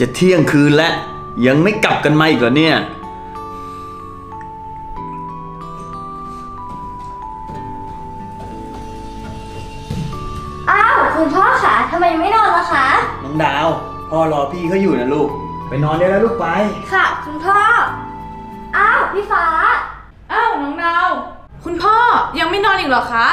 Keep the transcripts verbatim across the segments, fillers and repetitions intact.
จะเที่ยงคืนแล้วยังไม่กลับกันมาอีกเหรอเนี่ยอ้าวคุณพ่อคะทำไมไม่นอนล่ะคะน้องดาวพ่อรอพี่เขาอยู่นะลูกไปนอนได้แล้วลูกไปค่ะคุณพ่ออ้าวพี่ฟ้าอ้าวน้องดาวคุณพ่อยังไม่นอนอีกเหรอคะ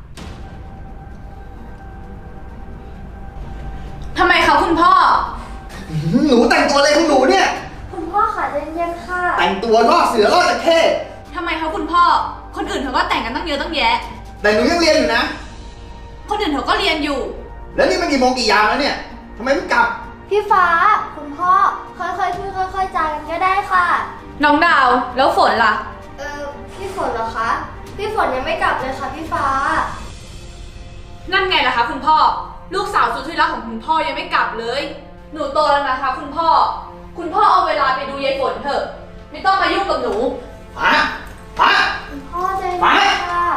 ทำไมคะคุณพ่อหนูแต่งตัวอะไรของหนูเนี่ยคุณพ่อค่ะใจเย็นค่ะแต่งตัวล่อเสือล่อตะเข้ทำไมคะคุณพ่อคนอื่นเขาก็แต่งกันตั้งเยอะตั้งแยะแต่หนูยังเรียนอยู่นะคนอื่นเขาก็เรียนอยู่แล้วนี่มันกี่โมงกี่ยามแล้วเนี่ยทำไมไม่กลับพี่ฟ้าคุณพ่อค่อยๆพูดค่อยๆจากันก็ได้ค่ะน้องดาวแล้วฝนล่ะเออพี่ฝนเหรอคะพี่ฝนยังไม่กลับเลยค่ะพี่ฟ้านั่นไงล่ะคะคุณพ่อลูกสาวสุดที่รักของคุณพ่อยังไม่กลับเลยหนูโตแล้วนะคะคุณพ่อคุณพ่อเอาเวลาไปดูยายฝนเถอะไม่ต้องมายุ่งกับหนูฟ้าฟ้าคุณพ่อใจเย็นค่ะ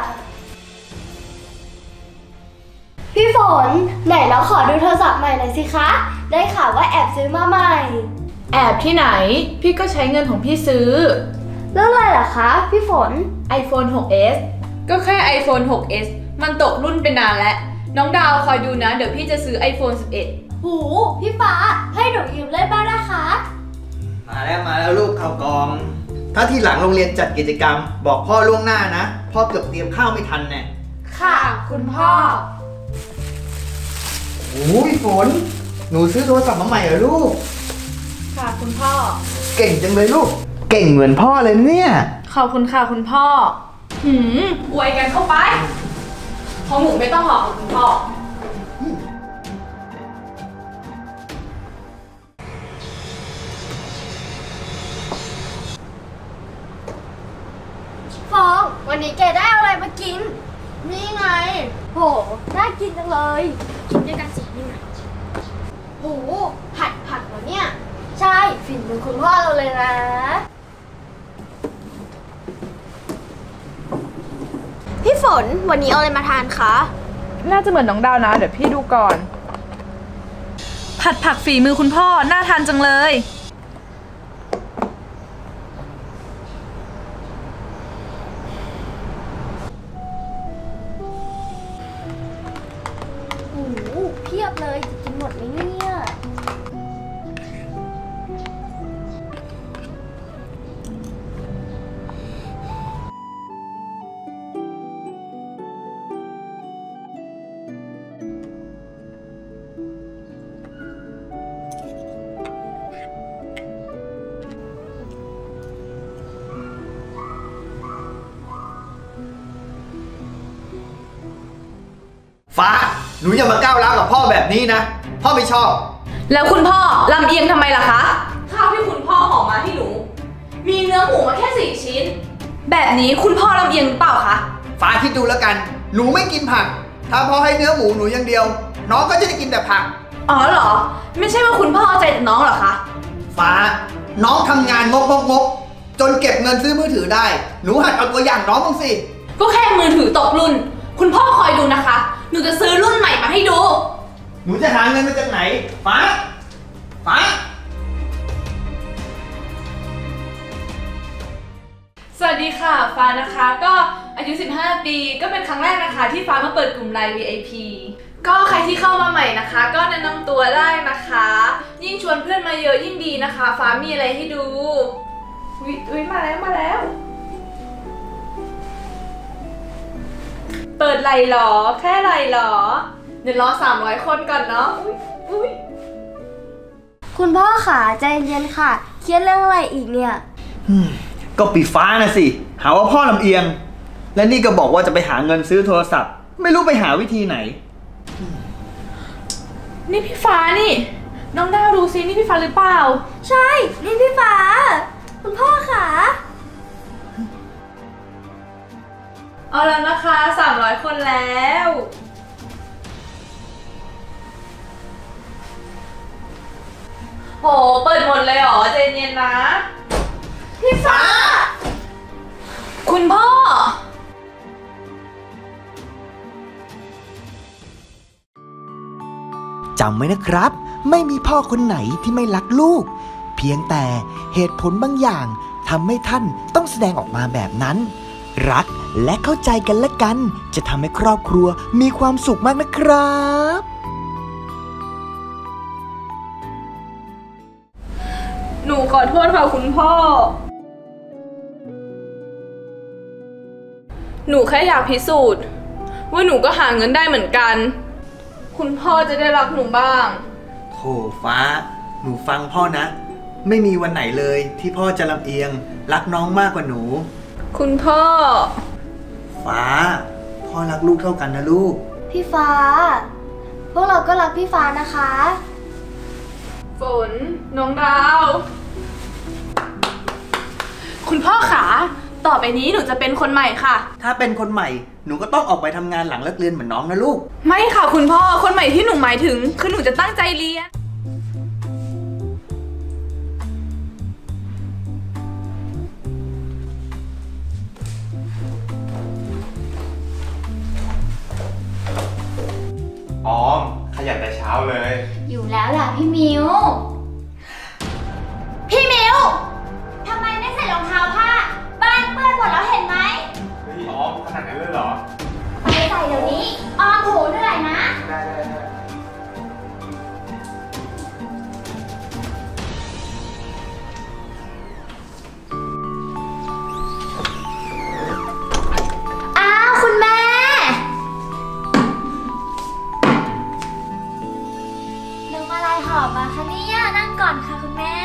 พี่ฝนไหนเราขอดูโทรศัพท์ใหม่หน่อยสิคะได้ข่าวว่าแอบซื้อมาใหม่แอบที่ไหนพี่ก็ใช้เงินของพี่ซื้อเรื่องอะไรเหรอคะพี่ฝนไอโฟน หกเอส ก็แค่ ไอโฟน หกเอส มันตกรุ่นไปนานแล้วน้องดาวคอยดูนะเดี๋ยวพี่จะซื้อ ไอโฟน สิบเอ็ดหูพี่ฟ้าให้หนูยืมเล่นบ้างนะคะมาแล้วมาแล้วลูกเข้ากองถ้าที่หลังโรงเรียนจัดกิจกรรมบอกพ่อล่วงหน้านะพ่อเกือบเตรียมข้าวไม่ทันแน่ค่ะคุณพ่อโอ้ยฝนหนูซื้อโทรศัพท์มาใหม่เหรอลูกค่ะคุณพ่อเก่งจังเลยลูกเก่งเหมือนพ่อเลยเนี่ยขอบคุณค่ะคุณพ่อหืมอวยกันเข้าไปของหนูไม่ต้องหรอกคุณพ่อฟองวันนี้แกได้อะไรมากินนี่ไงโหน่ากินจังเลยกินด้วยกันสินี่ไงโหผัดผักเหรอเนี่ยใช่ฝีมือคุณพ่อเราเลยนะพี่ฝนวันนี้เอาอะไรมาทานคะน่าจะเหมือนน้องดาวนะเดี๋ยวพี่ดูก่อนผัดผักฝีมือคุณพ่อน่าทานจังเลยโอ้โหเพียบเลยจะกินหมดไหมเนี่ยฟ้าหนูอย่ามาก้าวร้าวกับพ่อแบบนี้นะพ่อไม่ชอบแล้วคุณพ่อลำเอียงทำไมล่ะคะข้าวที่คุณพ่อห่อมาให้หนูมีเนื้อหมูมาแค่สี่ชิ้นแบบนี้คุณพ่อลำเอียงหรือเปล่าคะฟ้าคิดดูแล้วกันหนูไม่กินผักถ้าพ่อให้เนื้อหมูหนูอย่างเดียวน้องก็จะได้กินแต่ผักอ๋อเหรอไม่ใช่ว่าคุณพ่อเอาใจแต่น้องเหรอคะฟ้าน้องทำงานงกงกงกจนเก็บเงินซื้อมือถือได้หนูหัดเอาตัวอย่างน้องบ้างสิก็แค่มือถือตกรุ่นคุณพ่อคอยดูนะคะหนูจะซื้อรุ่นใหม่มาให้ดูหนูจะหาเงินมาจากไหนฟ้าฟ้าสวัสดีค่ะฟ้านะคะก็อายุสิบห้าปีก็เป็นครั้งแรกนะคะที่ฟ้ามาเปิดกลุ่มไลน์ วี ไอ พี ก็ใครที่เข้ามาใหม่นะคะก็แนะนำตัวได้นะคะยิ่งชวนเพื่อนมาเยอะยิ่งดีนะคะฟ้ามีอะไรให้ดูอุ๊ยอุ๊ยมาแล้วมาแล้วเปิดไลน์หรอแค่ไลน์หรอเดี๋ยวรอสามร้อยคนก่อนเนาะอุ๊ยอุ๊ยคุณพ่อขาใจเย็นค่ะเครียดเรื่องอะไรอีกเนี่ยก็ปีฟ้านะสิหาว่าพ่อลำเอียงและนี่ก็บอกว่าจะไปหาเงินซื้อโทรศัพท์ไม่รู้ไปหาวิธีไหนนี่พี่ฟ้านี่น้องดาวดูซินี่พี่ฟ้าหรือเปล่าใช่นี่พี่ฟ้าคุณพ่อขาเอาแล้วนะคะสามร้อยคนแล้วโหเปิดหมดเลยเหรอใจเย็นนะพี่ฟ้าคุณพ่อจำไว้นะครับไม่มีพ่อคนไหนที่ไม่รักลูกเพียงแต่เหตุผลบางอย่างทำให้ท่านต้องแสดงออกมาแบบนั้นรักและเข้าใจกันและกันจะทำให้ครอบครัวมีความสุขมากนะครับหนูขอโทษค่ะคุณพ่อหนูแค่อยากพิสูจน์ว่าหนูก็หาเงินได้เหมือนกันคุณพ่อจะได้รักหนูบ้างโถฟ้าหนูฟังพ่อนะไม่มีวันไหนเลยที่พ่อจะลำเอียงรักน้องมากกว่าหนูคุณพ่อฟ้าพ่อรักลูกเท่ากันนะลูกพี่ฟ้าพวกเราก็รักพี่ฟ้านะคะฝนน้องดาวคุณพ่อขาต่อไปนี้หนูจะเป็นคนใหม่ค่ะถ้าเป็นคนใหม่หนูก็ต้องออกไปทำงานหลังเลิกเรียนเหมือนน้องนะลูกไม่ค่ะคุณพ่อคนใหม่ที่หนูหมายถึงคือหนูจะตั้งใจเรียนออมขยันแต่เช้าเลยอยู่แล้วล่ะพี่มิวพี่มิวทำไมไม่ใส่รองเท้าผ้าบ้านเปื้อนหมดแล้วเห็นไหมเฮ้ยออมขนาดนั้นเลยเหรอไปใส่เดี๋ยวนี้ออมหูเหนื่อยนะได้ได้ได้อ้าวคุณแม่ลืมอะไรหอบมาคะเนี่ยนั่งก่อนค่ะคุณแม่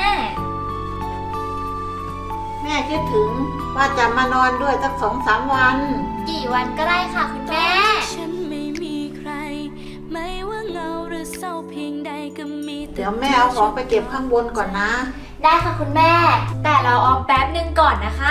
แม่คิดถึงว่าจะมานอนด้วยสักสองสามวันกี่วันก็ได้ค่ะคุณแม่ฉันไม่มีใครไม่ว่าเงาหรือเศร้าเพียงใดก็มีเดี๋ยวแม่เอาของไปเก็บข้างบนก่อนนะได้ค่ะคุณแม่แต่เราออมแป๊บนึงก่อนนะคะ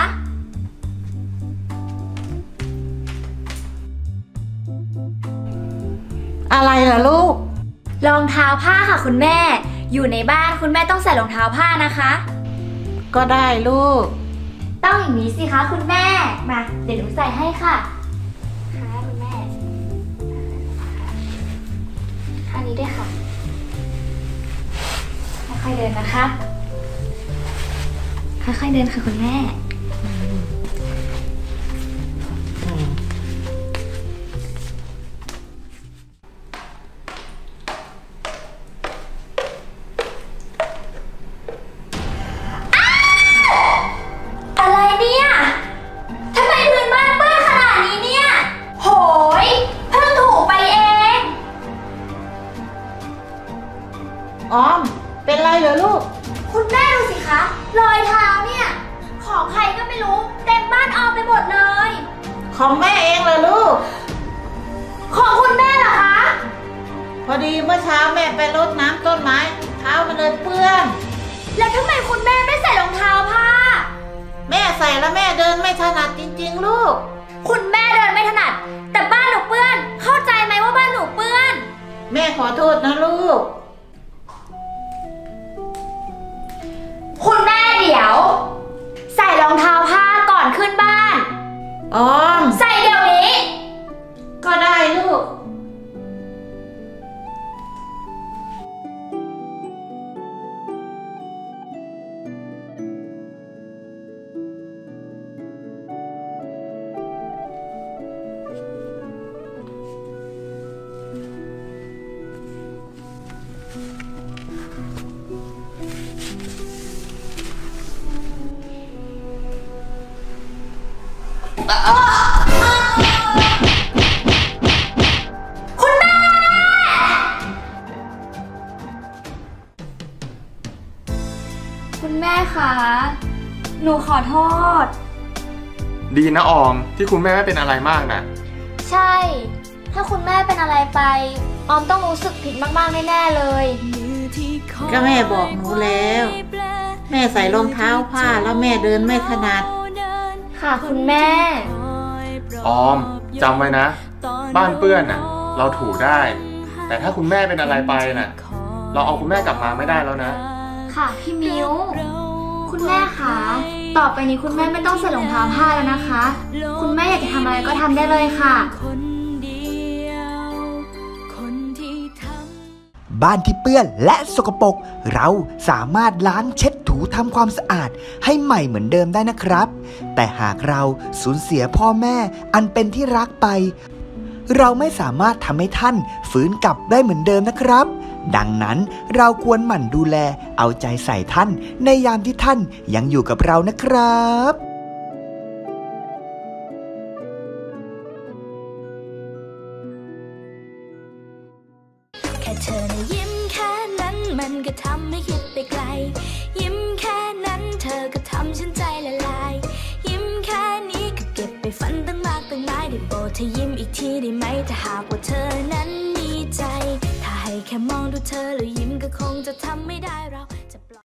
อะไรล่ะลูกรองเท้าผ้าค่ะคุณแม่อยู่ในบ้านคุณแม่ต้องใส่รองเท้าผ้านะคะก็ได้ลูกต้องอย่างนี้สิคะคุณแม่มาเดี๋ยวหนูใส่ให้ค่ะค่ะคุณแม่อันนี้ด้วยค่ะค่อยๆเดินนะคะค่อยๆเดินค่ะคุณแม่ออมเป็นไรเหรอลูกคุณแม่ดูสิคะรอยเท้าเนี่ยของใครก็ไม่รู้เต็มบ้านออมไปหมดเลยของแม่เองเหรอลูกของคุณแม่เหรอคะพอดีเมื่อเช้าแม่ไปรดน้ำต้นไม้เท้ามันเลยเปื้อนแล้วทำไมคุณแม่ไม่ใส่รองเท้าผ้าแม่ใส่แล้วแม่เดินไม่ถนัดจริงๆลูกคุณแม่เดินไม่ถนัดแต่บ้านหนูเปื้อนเข้าใจไหมว่าบ้านหนูเปื้อนแม่ขอโทษนะลูกคุณแม่เดี๋ยวใส่รองเท้าผ้าก่อนขึ้นบ้านออมใส่เดี๋ยวนี้ก็ได้ลูกคุณแม่คุณแม่คะหนูขอโทษดีนะออมที่คุณแม่ไม่เป็นอะไรมากนะใช่ถ้าคุณแม่เป็นอะไรไปออมต้องรู้สึกผิดมากๆแน่ๆเลยก็แม่บอกหนูแล้วแม่ใส่รองเท้าผ้าแล้วแม่เดินไม่ถนัดค่ะคุณแม่ออมจำไว้นะบ้านเปื้อนน่ะเราถูได้แต่ถ้าคุณแม่เป็นอะไรไปน่ะเราเอาคุณแม่กลับมาไม่ได้แล้วนะค่ะพี่มิวคุณแม่คะต่อไปนี้คุณแม่ไม่ต้องใส่รองเท้าผ้าแล้วนะคะคุณแม่อยากจะทำอะไรก็ทำได้เลยค่ะบ้านที่เปื้อนและสกปรกเราสามารถล้างเช็ดถูทำความสะอาดให้ใหม่เหมือนเดิมได้นะครับแต่หากเราสูญเสียพ่อแม่อันเป็นที่รักไปเราไม่สามารถทำให้ท่านฟื้นกลับได้เหมือนเดิมนะครับดังนั้นเราควรหมั่นดูแลเอาใจใส่ท่านในยามที่ท่านยังอยู่กับเรานะครับแค่เธอนะยิ้มแค่นั้นมันก็ทำให้คิดไปไกลยิ้มแค่นั้นเธอก็ทำฉันใจละลายยิ้มแค่นี้ก็เก็บไปฝันตั้งมากตั้งหลายได้โปรดเธอยิ้มอีกทีได้ไหมถ้าหากว่าเธอนั้นมีใจถ้าให้แค่มองดูเธอแล้วยิ้มก็คงจะทำไม่ได้เรา